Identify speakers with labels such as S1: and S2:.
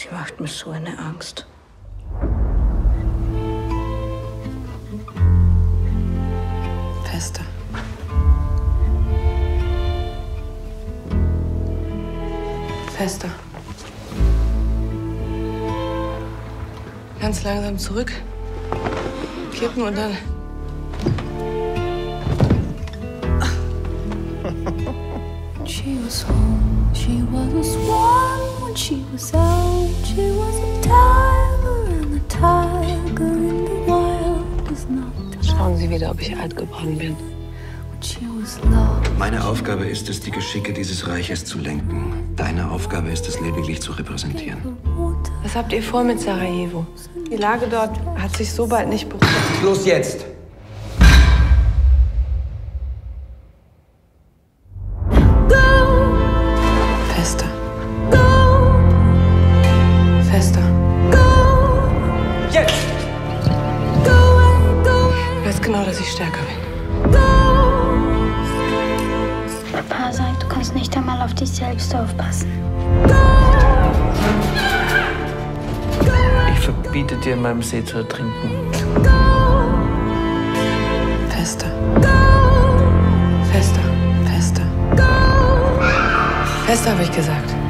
S1: Sie macht mir so eine Angst.
S2: Fester. Fester. Ganz langsam zurück. Kippen und dann...
S3: She was home, she was a swan when she was out. She was a tiger and the tiger in the wild is not.
S2: Schauen Sie wieder, ob ich alt geworden bin.
S3: She was lost.
S4: Meine Aufgabe ist es, die Geschicke dieses Reiches zu lenken. Deine Aufgabe ist es, lediglich zu repräsentieren.
S2: Was habt ihr vor mit Sarajevo? Die Lage dort hat sich so bald nicht beruhigt.
S5: Schluss jetzt!
S2: Fester. Fester.
S5: Jetzt!
S2: Ich weiß genau, dass ich stärker bin.
S6: Papa sagt, du kannst nicht einmal auf dich selbst aufpassen.
S7: Ich verbiete dir, in meinem See zu ertrinken.
S2: Fester. Fester. Fester. Fester, habe ich gesagt.